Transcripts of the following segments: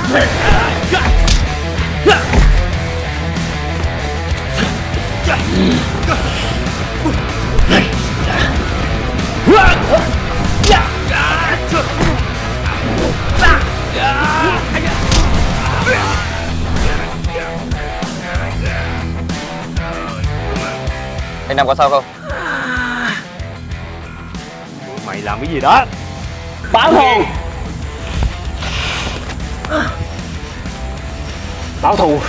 Anh Nam có sao không? Mày làm cái gì đó? Báo thù! Báo thù!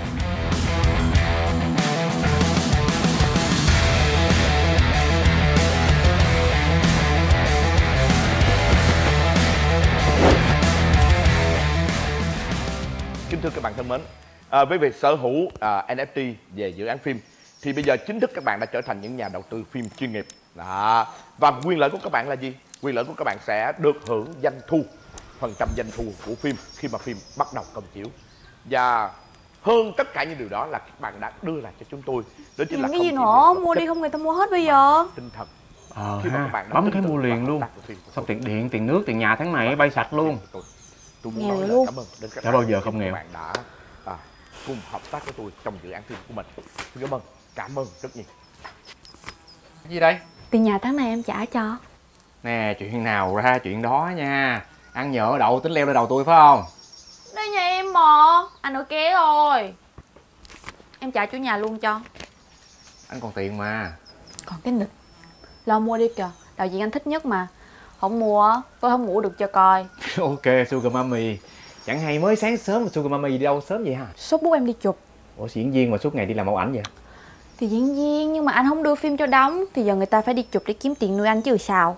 Kính thưa các bạn thân mến, với việc sở hữu NFT về dự án phim thì bây giờ chính thức các bạn đã trở thành những nhà đầu tư phim chuyên nghiệp. Đó. Và quyền lợi của các bạn là gì? Quyền lợi của các bạn sẽ được hưởng doanh thu, phần trăm doanh thu của phim khi mà phim bắt đầu công chiếu. Và hơn tất cả những điều đó là các bạn đã đưa lại cho chúng tôi. Đó chính là cái gì nữa, mua đi không người ta mua hết bây giờ. Tinh thần. Khi mà các bạn bấm cái mua liền luôn. Xong tiền điện, tiền nước, tiền nhà tháng này bay sạch luôn. Tôi muốn nói lời cảm ơn đến các bạn. Bao giờ không nghèo. Các bạn đã cùng hợp tác với tôi trong dự án phim của mình. Xin cảm ơn rất nhiều. Cái gì đây? Tiền nhà tháng này em trả cho. Nè, chuyện nào ra chuyện đó nha. Ăn nhỡ đậu tính leo lên đầu tôi phải không? Đây nhà em mà. Anh ở ké rồi. Em trả chủ nhà luôn cho. Anh còn tiền mà. Còn cái nịch. Lo mua đi kìa. Đạo diễn anh thích nhất mà. Không mua, tôi không ngủ được cho coi. Ok, Sugar Mummy. Chẳng hay mới sáng sớm mà Sugar Mummy đi đâu sớm vậy hả? Sốt bút em đi chụp. Ủa diễn viên mà suốt ngày đi làm mẫu ảnh vậy? Thì diễn viên nhưng mà anh không đưa phim cho đóng. Thì giờ người ta phải đi chụp để kiếm tiền nuôi anh chứ sao.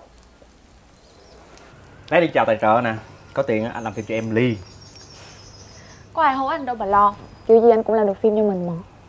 Lấy đi chào tài trợ nè. Có tiền anh làm phim cho em Ly. Có ai hối anh đâu bà lo. Kiểu gì anh cũng làm được phim cho mình mà.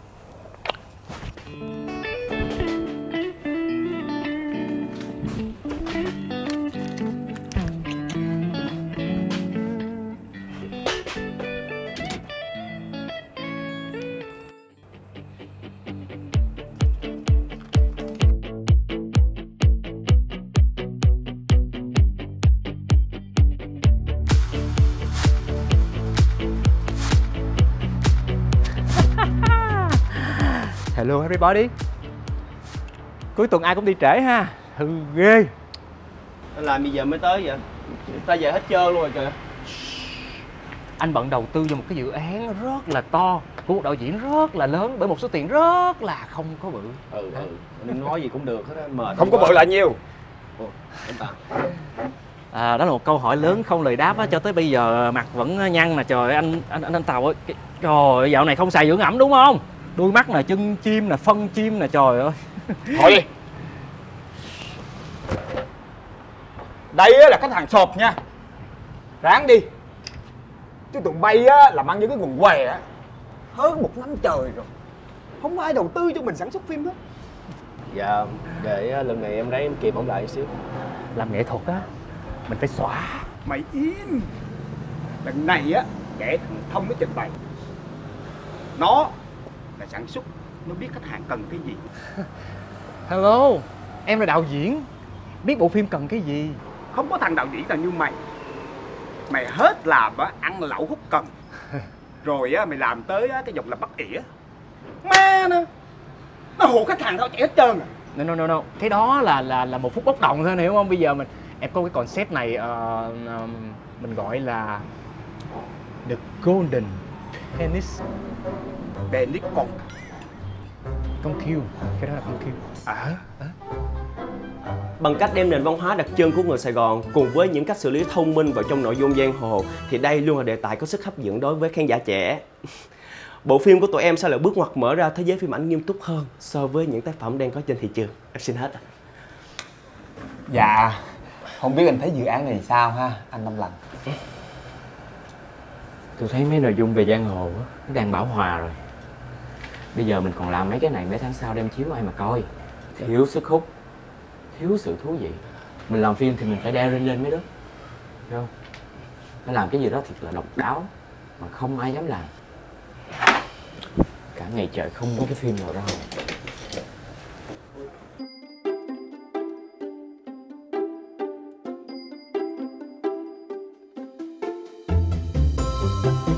Hello everybody. Cuối tuần ai cũng đi trễ ha. Hư ghê. Làm gì giờ mới tới vậy? Ta về hết trơn luôn rồi kìa. Anh bận đầu tư cho một cái dự án rất là to của một đạo diễn rất là lớn bởi một số tiền rất là không có bự. Nên nói gì cũng được hết á, mệt. Không có bự là nhiêu? Anh đó là một câu hỏi lớn không lời đáp á, cho tới bây giờ mặt vẫn nhăn nè. Trời anh Tàu ơi, trời dạo này không xài dưỡng ẩm đúng không? Đôi mắt nè, chân chim nè, phân chim nè, trời ơi. Thôi đi. Đây là khách hàng sộp nha. Ráng đi. Chứ tụi bay á làm ăn như cái quần què á. Hơn 1 năm trời rồi. Không ai đầu tư cho mình sản xuất phim hết. Dạ, để lần này em ráng em kịp ổng lại một xíu. Làm nghệ thuật á, mình phải xõa. Mày im. Lần này á, để thằng Thông nó trình bày. Nó là sản xuất, nó biết khách hàng cần cái gì. Hello, em là đạo diễn, biết bộ phim cần cái gì. Không có thằng đạo diễn nào như mày. Mày hết làm á, ăn lẩu hút cần. Rồi á, mày làm tới á, cái dòng là bắt ỉa. Má nó hù khách hàng tao chạy hết trơn à. No. Cái đó là một phút bốc đồng thôi, hiểu không? Bây giờ em có cái concept này, mình gọi là The Golden Penis. Penis con kiêu, cái đó là con kiêu. Bằng cách đem nền văn hóa đặc trưng của người Sài Gòn cùng với những cách xử lý thông minh vào trong nội dung giang hồ thì đây luôn là đề tài có sức hấp dẫn đối với khán giả trẻ. Bộ phim của tụi em sẽ là bước ngoặt mở ra thế giới phim ảnh nghiêm túc hơn so với những tác phẩm đang có trên thị trường. Em xin hết. Dạ, không biết anh thấy dự án này sao ha, anh Năm Lành? Tôi thấy mấy nội dung về giang hồ á, nó đang bão hòa rồi. Bây giờ mình còn làm mấy cái này mấy tháng sau đem chiếu ai mà coi. Thiếu sức hút, thiếu sự thú vị. Mình làm phim thì mình phải đeo lên mấy đứa, hiểu không? Phải làm cái gì đó thật là độc đáo mà không ai dám làm. Cả ngày trời không có cái phim nào ra.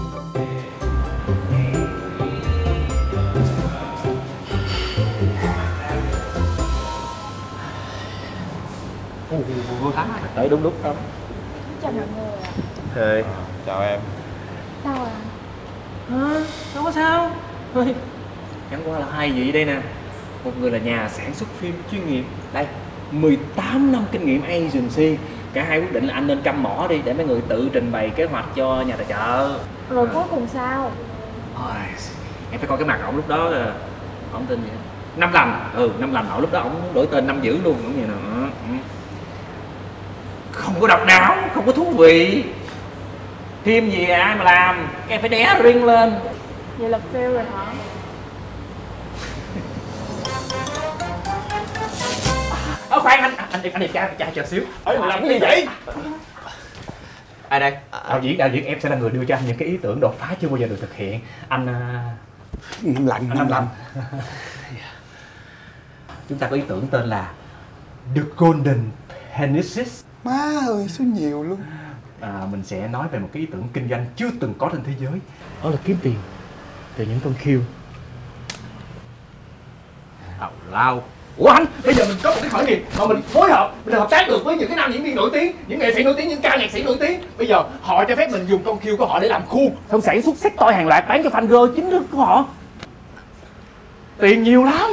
cô Thắng tới đúng lúc không? Chào mọi người ạ. Hey. Chào em. Sao ạ? Không có sao. Thôi, chẳng qua là hai vị đây nè. Một người là nhà sản xuất phim chuyên nghiệp. Đây, 18 năm kinh nghiệm agency. Cả hai quyết định là anh nên câm mỏ đi để mấy người tự trình bày kế hoạch cho nhà tài trợ. Rồi cuối cùng sao? Ôi, em phải coi cái mặt ổng lúc đó. Ổng tên gì? Năm Lành. Năm Lành. Ổng lúc đó ổng muốn đổi tên Năm Dữ luôn. Ổng như nào. Không có độc đáo, không có thú vị. Phim gì ai mà làm, em phải đé riêng lên. Vậy là fail rồi hả? Khoan anh đẹp trai chờ xíu. Ê, mày làm cái gì vậy? Ai đây? Đạo diễn em sẽ là người đưa cho anh những cái ý tưởng đột phá chưa bao giờ được thực hiện. Anh Năm Lành. Chúng ta có ý tưởng tên là The Golden Penises. Má ơi, số nhiều luôn. Mình sẽ nói về một cái ý tưởng kinh doanh chưa từng có trên thế giới. Đó là kiếm tiền từ những con kill. Tào lao. Ủa anh, bây giờ mình có một cái khởi nghiệp mà mình phối hợp, mình hợp tác được với những cái nam diễn viên nổi tiếng, những nghệ sĩ nổi tiếng, những ca nhạc sĩ nổi tiếng. Bây giờ họ cho phép mình dùng con kill của họ để làm khuôn, xong sản xuất set toy hàng loạt bán cho fan girl chính thức của họ. Tiền nhiều lắm.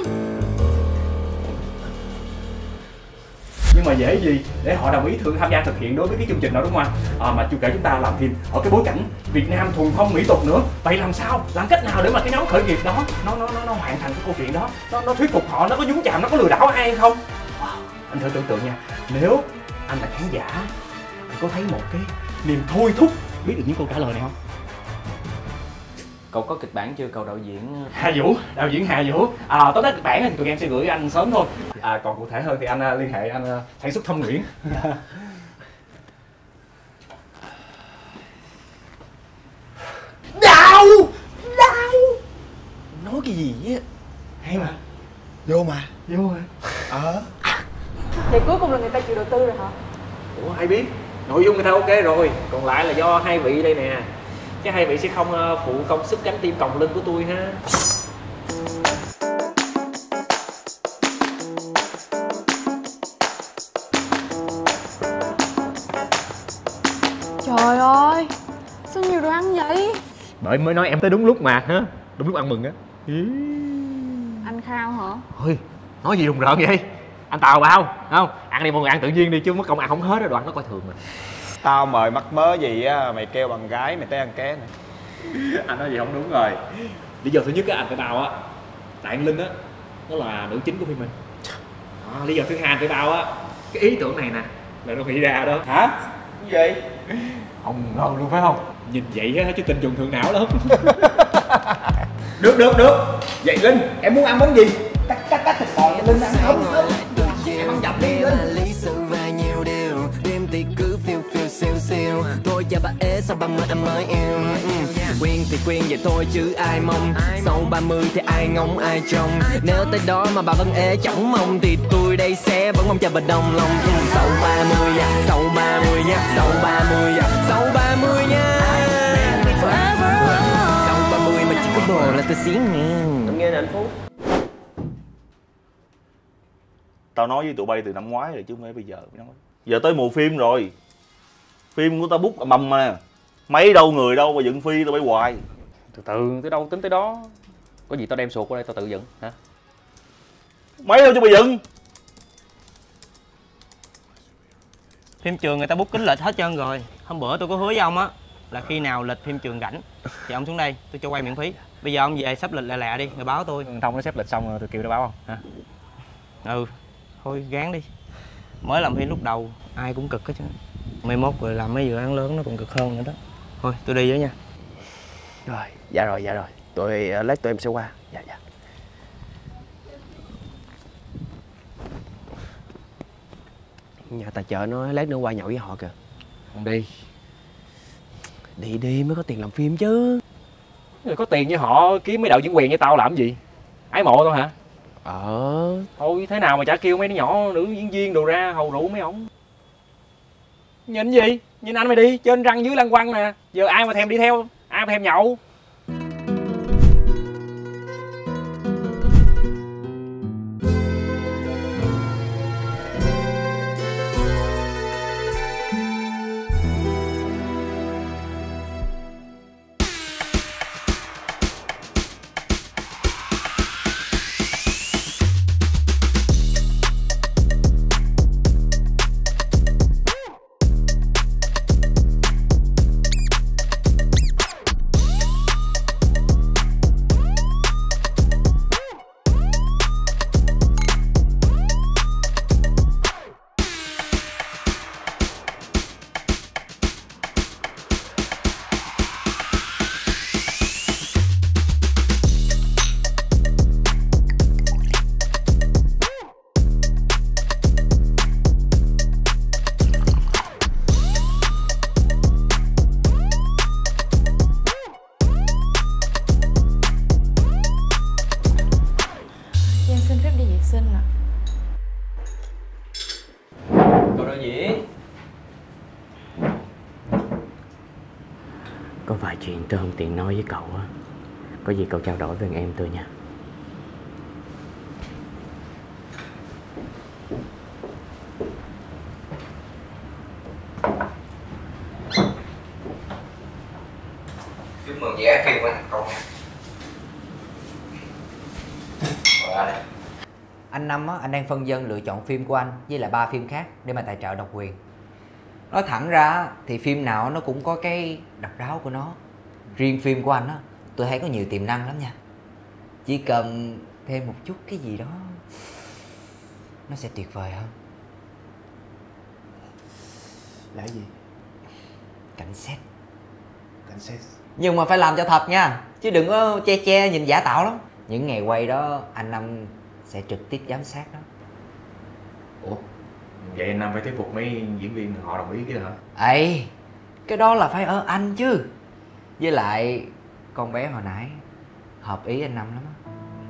Nhưng mà dễ gì để họ đồng ý tham gia thực hiện đối với cái chương trình đó, đúng không anh? Mà chưa kể chúng ta làm phim ở cái bối cảnh Việt Nam thuần phong mỹ tục nữa. Vậy làm sao, làm cách nào để mà cái nhóm khởi nghiệp đó nó hoàn thành cái câu chuyện đó, nó thuyết phục họ, nó có nhúng chàm, nó có lừa đảo ai hay không? Anh thử tưởng tượng nha, nếu anh là khán giả, anh có thấy một cái niềm thôi thúc biết được những câu trả lời này không? Cậu có kịch bản chưa cậu đạo diễn? Đạo diễn Hà Vũ. Tối nay kịch bản thì tụi em sẽ gửi anh sớm thôi. Còn cụ thể hơn thì anh liên hệ anh sản xuất Thông Nguyễn. Đau. Nói cái gì á? Hay mà. Vô mà. Vậy cuối cùng là người ta chịu đầu tư rồi hả? Ủa ai biết. Nội dung người ta ok rồi. Còn lại là do hai vị đây nè. Chứ hai vị sẽ không phụ công sức cánh tim còng lưng của tôi ha. Trời ơi, sao nhiều đồ ăn vậy? Bởi mới nói em tới đúng lúc mà ha. Đúng lúc ăn mừng á. Anh khao hả? Ôi, nói gì rùng rợn vậy? Anh Tào bao, không? Ăn đi mọi người ăn tự nhiên đi chứ mất công ăn không hết rồi, đoạn nó coi thường mình. Tao mời mắc mớ gì á, mày kêu bằng gái, mày tới ăn ké này. Anh nói gì không đúng rồi. Lý do thứ nhất á, anh phải bao á, tại anh Linh á, nó là nữ chính của phim mình. Lý do thứ hai anh phải bao á, cái ý tưởng này nè là nó nghĩ ra đó. Hả? Cái gì? Không ngờ luôn phải không? Nhìn vậy á chứ tình trùng thượng não lắm. Được. Vậy Linh, em muốn ăn món gì? Cắt thịt bò cho Linh ăn không? Em ăn dặm đi Linh. Lý sự và nhiều điều đêm thì cứ phiêu siêu tôi cho bà ế sau 30 em mới yêu. Quen thì quen vậy thôi chứ ai mong sau 30 thì ai ngóng ai trông. Nếu tới đó mà bà vẫn ế chẳng mong thì tôi đây sẽ vẫn mong chờ bà đồng lòng. Sau 30 nha, sau 30 nha, sau 30 nha, sau 30 nha. Sau 30 mà chỉ có bồ là tôi xí ngang. Em nghe nè anh Phú. Tao nói với tụi bay từ năm ngoái rồi chứ không phải bây giờ. Giờ tới mùa phim rồi. Phim của tao book mầm mà. Mấy đâu người đâu mà dựng phi tao bay hoài. Từ từ, tới đâu tính tới đó. Có gì tao đem xuột qua đây tao tự dựng hả? Mấy đâu cho mày dựng. Phim trường người ta book kín lịch hết trơn rồi. Hôm bữa tôi có hứa với ông á là khi nào lịch phim trường rảnh thì ông xuống đây tôi cho quay miễn phí. Bây giờ ông về sắp lịch lẹ đi rồi báo tôi. Thông nó xếp lịch xong rồi tôi kêu nó báo không hả? Ừ, thôi gán đi. Mới làm phim lúc đầu ai cũng cực hết chứ. Mai mốt rồi làm mấy dự án lớn nó còn cực hơn nữa đó. Thôi tôi đi với nha. Rồi, dạ rồi. Lát tụi em sẽ qua. Dạ. Nhà tài trợ nói lát nữa qua nhậu với họ kìa. Không đi. Đi mới có tiền làm phim chứ. Rồi có tiền với họ kiếm mấy đạo diễn quyền như tao làm gì? Ái mộ tao hả? Thôi thế nào mà chả kêu mấy đứa nhỏ nữ diễn viên đồ ra hầu rượu mấy ổng. Nhìn gì? Nhìn anh mày đi, trên răng dưới lăng quăng nè. Giờ ai mà thèm đi theo, ai mà thèm nhậu. chuyện tôi không tiện nói với cậu á. Có gì cậu trao đổi với thằng em tôi nha. Chúc mừng dự án phim của thành công nha. Anh Năm á, anh đang phân vân lựa chọn phim của anh với lại 3 phim khác để mà tài trợ độc quyền. Nói thẳng ra thì phim nào nó cũng có cái độc đáo của nó. Riêng phim của anh á, tôi thấy có nhiều tiềm năng lắm nha. Chỉ cần thêm một chút cái gì đó nó sẽ tuyệt vời hơn. Là gì? Cảnh xét. Cảnh xét. Nhưng mà phải làm cho thật nha, chứ đừng có che nhìn giả tạo lắm. Những ngày quay đó anh Năm sẽ trực tiếp giám sát đó. Ủa? Vậy anh Năm phải thuyết phục mấy diễn viên họ đồng ý cái hả? Ây, cái đó là phải ở anh chứ. Với lại con bé hồi nãy hợp ý anh Năm lắm á.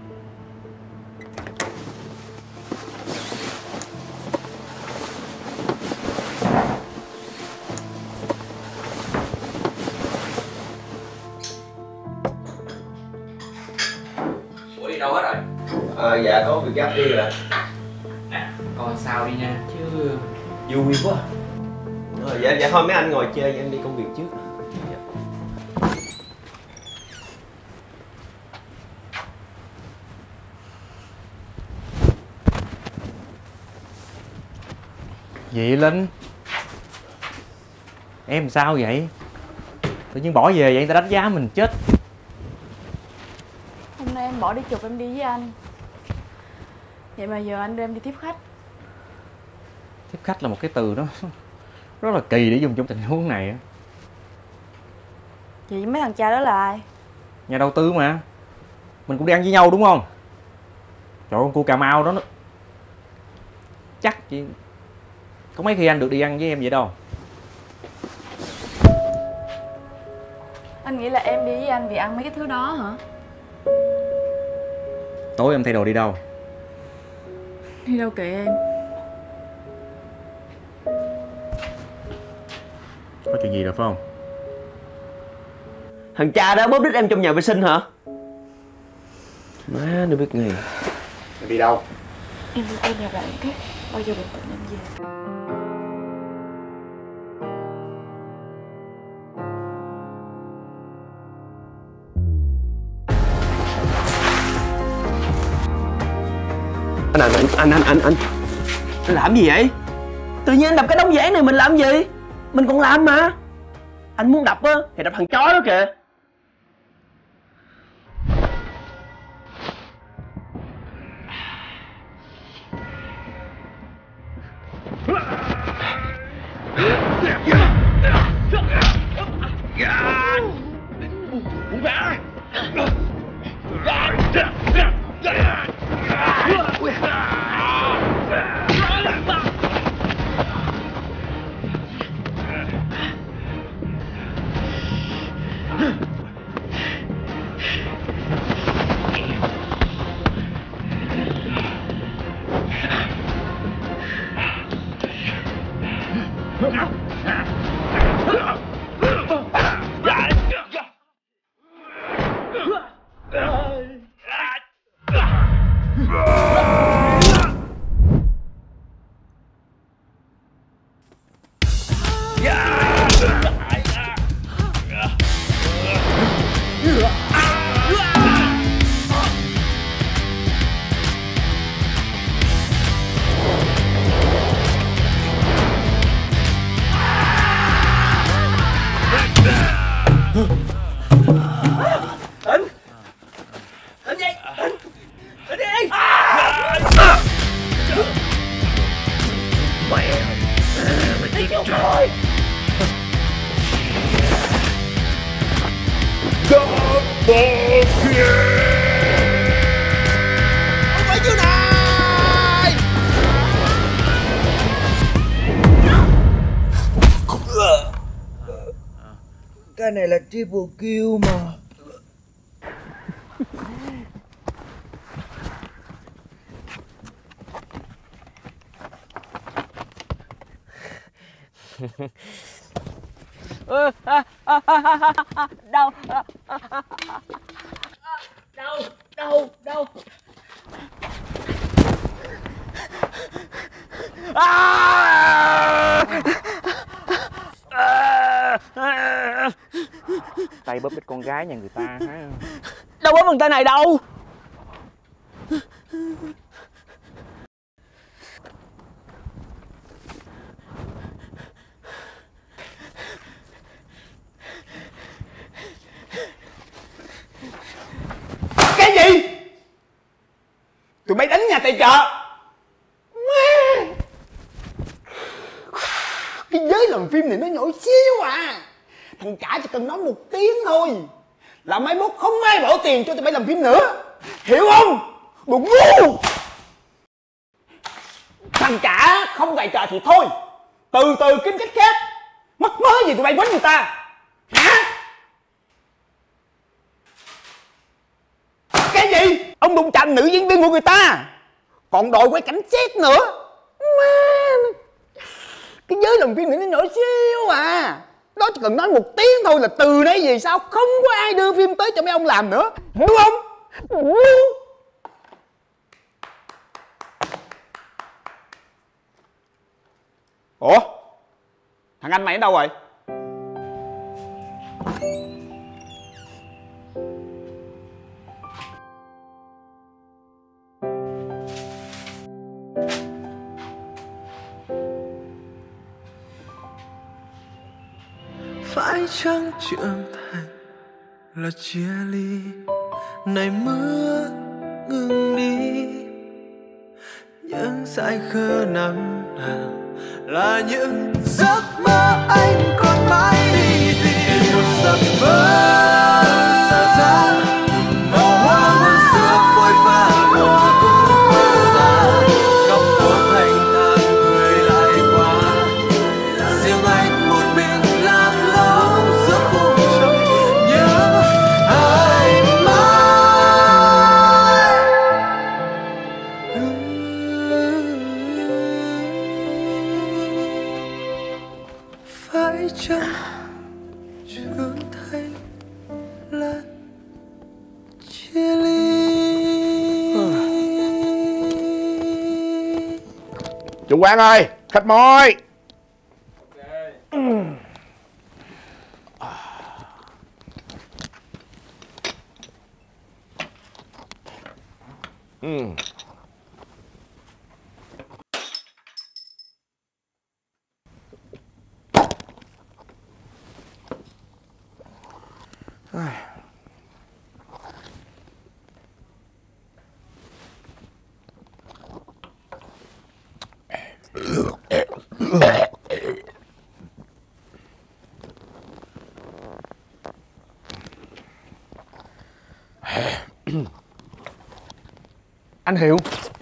Ủa đi đâu hết rồi? Dạ có việc gấp đi rồi. Nè, coi sao đi nha, chứ vui quá. Dạ thôi mấy anh ngồi chơi, em đi công việc trước. Gì Linh? Em sao vậy? Tự nhiên bỏ về vậy người ta đánh giá mình chết. Hôm nay em bỏ đi chụp em đi với anh. Vậy mà giờ anh đưa em đi tiếp khách. Tiếp khách là một cái từ đó rất là kỳ để dùng trong tình huống này á. Vậy mấy thằng cha đó là ai? Nhà đầu tư mà. Mình cũng đi ăn với nhau đúng không? Trời ơi, con cua Cà Mau đó nó... Chắc chứ có mấy khi anh được đi ăn với em vậy đâu. Anh nghĩ là em đi với anh vì ăn mấy cái thứ đó hả? Tối em thay đồ đi đâu? Đi đâu kệ em. Có chuyện gì rồi phải không? Thằng cha đó bóp đít em trong nhà vệ sinh hả? Má nó biết nghề. Mày đi đâu? Em đi coi nhà bạn cái. Bao giờ bình tĩnh em về. Anh làm gì vậy? Tự nhiên anh đập cái đống dãn này mình làm gì? Mình còn làm mà. Anh muốn đập á thì đập thằng chó đó kìa. Cái này là triple kill mà. Đau. Đau. Tay bóp chết con gái nhà người ta hả? Đâu bóp bằng tay này đâu. Cái gì? Tụi bay đánh nhà tài trợ. Má, cái giới làm phim này nó nhỏ xíu à. Thằng Cả chỉ cần nói một tiếng thôi là mai mốt không ai bỏ tiền cho tụi bay làm phim nữa. Hiểu không? Đồ ngu. Thằng Cả không tài trợ thì thôi, từ từ kiếm cách khác. Mắc mớ gì tụi bay quánh người ta hả? Cái gì? Ông đụng chạm nữ diễn viên của người ta, còn đòi quay cảnh xét nữa. Má, cái giới làm phim này nó nhỏ xíu à. Đó chỉ cần nói một tiếng thôi là từ nay về sau không có ai đưa phim tới cho mấy ông làm nữa. Hiểu không? Ủa? Thằng anh mày ở đâu rồi? Phải chăng trưởng thành là chia ly, này mưa ngừng đi, những dại khờ năm nào là những giấc mơ anh còn mãi đi tìm một giấc mơ xa xa, màu hoa hôn xưa phôi pha mùa cũ xa, góc phố thanh thang người lại qua, riêng anh một mình lạc lõng giữa khung trời nhớ ai mãi. Phải chăng trưởng thành là chia ly? Chủ quán ơi, khách mời. Anh Hiệu.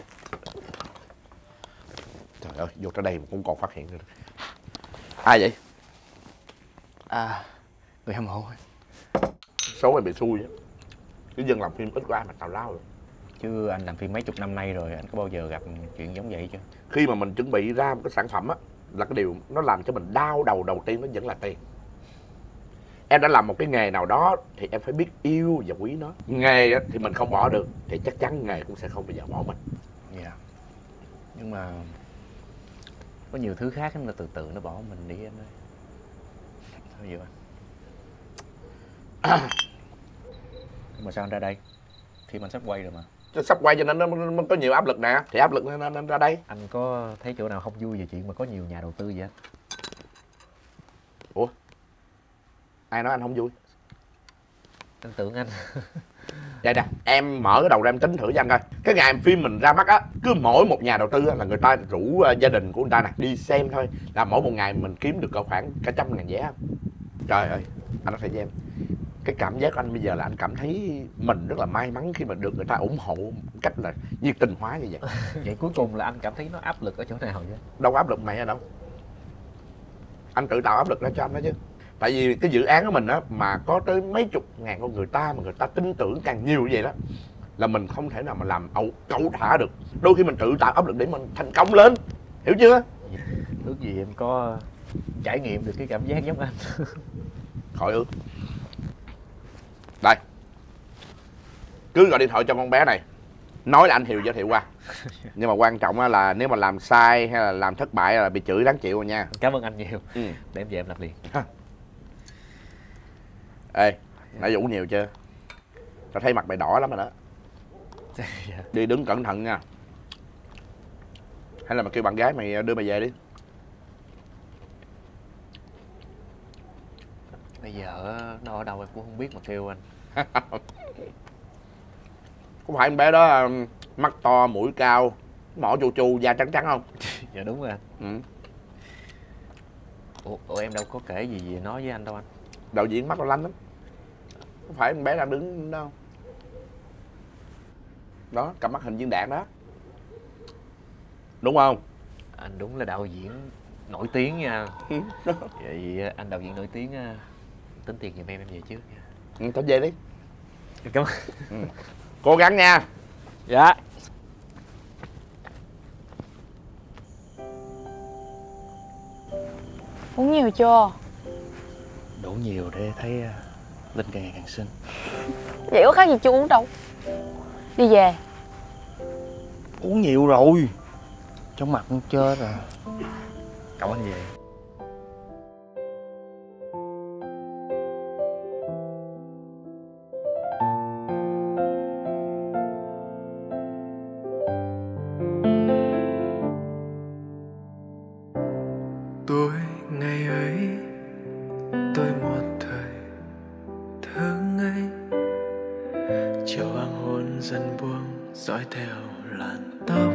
Trời ơi, vô tới đây mà cũng còn phát hiện nữa. Ai vậy? À, người hâm mộ. Số mày bị xui á. Chứ dân làm phim ít có ai mà tào lao rồi. Chứ anh làm phim mấy chục năm nay rồi, anh có bao giờ gặp chuyện giống vậy chưa? Khi mà mình chuẩn bị ra một cái sản phẩm á, là cái điều nó làm cho mình đau đầu đầu tiên nó vẫn là tiền. Em đã làm một cái nghề nào đó thì em phải biết yêu và quý nó. Nghề á, thì mình không bỏ được thì chắc chắn nghề cũng sẽ không bao giờ bỏ mình. Dạ. Nhưng mà có nhiều thứ khác nó từ từ nó bỏ mình đi em ơi. Thôi vậy anh. Nhưng mà sao anh ra đây? Phim anh sắp quay rồi mà. Sắp quay cho nên nó có nhiều áp lực nè. Thì áp lực nên ra đây. Anh có thấy chỗ nào không vui về chuyện mà có nhiều nhà đầu tư vậy? Ủa? Ai nói anh không vui? Anh tưởng anh. Vậy nè, em mở cái đầu ra em tính thử cho anh coi. Cái ngày phim mình ra mắt á, cứ mỗi một nhà đầu tư á, là người ta rủ gia đình của người ta nè đi xem thôi, là mỗi một ngày mình kiếm được cỡ khoảng cả 100.000 vé. Trời ơi, anh nói thật với em, cái cảm giác của anh bây giờ là anh cảm thấy mình rất là may mắn khi mà được người ta ủng hộ một cách là nhiệt tình hóa như vậy. Vậy cuối cùng là anh cảm thấy nó áp lực ở chỗ nào vậy? Đâu có áp lực mày ở đâu. Anh tự tạo áp lực ra cho anh đó chứ. Tại vì cái dự án của mình á mà có tới mấy chục ngàn con người ta mà người ta tin tưởng càng nhiều như vậy đó, là mình không thể nào mà làm cẩu thả được. Đôi khi mình tự tạo áp lực để mình thành công lên, hiểu chưa? Ước gì em có trải nghiệm được cái cảm giác giống anh. khỏi ướt. Đây, cứ gọi điện thoại cho con bé này, nói là anh Thiều giới thiệu qua. Nhưng mà quan trọng là nếu mà làm sai hay là làm thất bại là bị chửi đáng chịu rồi nha. Cảm ơn anh nhiều. Để em về em làm liền. Ê, nãy Vũ nhiều chưa? Tao thấy mặt mày đỏ lắm rồi đó. Đi đứng cẩn thận nha. Hay là mày kêu bạn gái mày đưa mày về đi. Bây giờ nó ở đâu em cũng không biết mà kêu anh. Có phải em bé đó mắt to, mũi cao, mỏ chu chu, da trắng trắng không? Dạ đúng rồi anh. Ủa em đâu có kể gì nói với anh đâu anh. Đạo diễn mắt nó lanh lắm. Có phải em bé đang đứng đâu không? Đó, cặp mắt hình viên đạn đó. Đúng không? Anh đúng là đạo diễn nổi tiếng nha. Vậy anh đạo diễn nổi tiếng tính tiền giùm em về trước nha. Thôi về đi. Cảm ơn. Cố gắng nha. Dạ. Uống nhiều chưa? Đủ nhiều để thấy Linh càng ngày càng xinh. Vậy có khác gì chưa uống đâu. Đi về. Uống nhiều rồi. Trong mặt con chết rồi. Cậu anh về. Tôi ngày ấy, tôi một thời thơ ngây, chiều hoàng hôn dần buông dõi theo làn tóc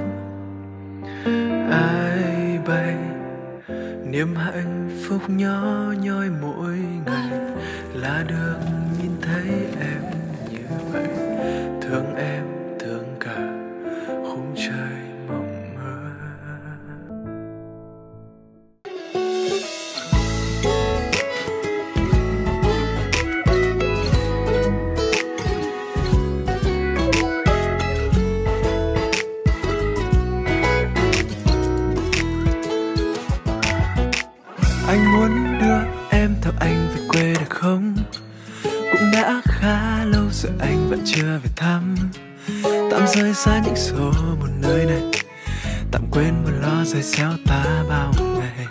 ai bay, niềm hạnh phúc nhỏ nhoi mỗi ngày là được nhìn thấy em như vậy, thương em thương cả khung trời mộng mơ. Anh muốn đưa em theo anh về quê được không? Cũng đã khá lâu rồi anh vẫn chưa về thăm. Tạm rời xa những số một nơi này, tạm quên một lo rời xéo ta bao ngày.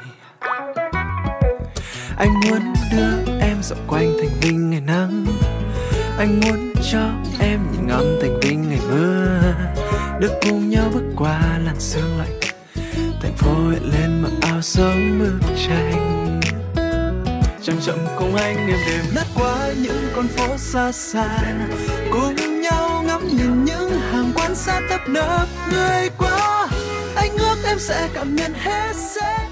Anh muốn đưa em dạo quanh thành Vinh ngày nắng. Anh muốn cho em nhìn ngắm thành Vinh ngày mưa, được cùng nhau bước qua làn sương lạnh, thành phố hiện lên mặc áo giống bức tranh. Chậm chậm cùng anh êm đềm lướt qua những con phố xa xa, cùng nhau ngắm nhìn những hàng quán xa tấp nập người qua. Anh ước em sẽ cảm nhận hết sẽ